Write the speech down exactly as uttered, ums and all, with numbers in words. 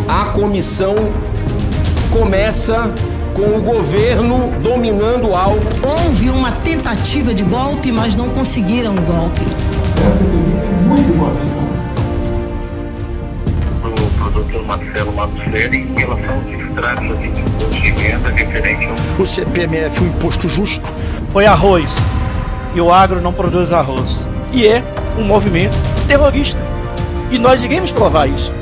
A comissão começa com o governo dominando algo. Houve uma tentativa de golpe, mas não conseguiram o golpe. Essa C P M é muito importante para nós. Do produtor Marcelo Manucelli em relação aos estratos de imposto de renda referente ao... O C P M F, o imposto justo. Foi arroz. E o agro não produz arroz. E é um movimento terrorista. E nós iremos provar isso.